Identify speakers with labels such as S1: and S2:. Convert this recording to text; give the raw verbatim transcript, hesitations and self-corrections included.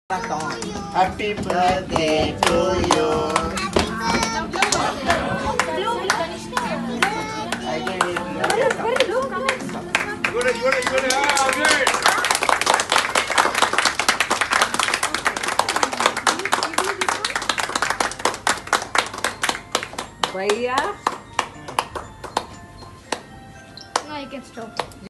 S1: Happy birthday to you. I gave it. Good, good, good.
S2: Bhaiya.
S3: No, you can stop.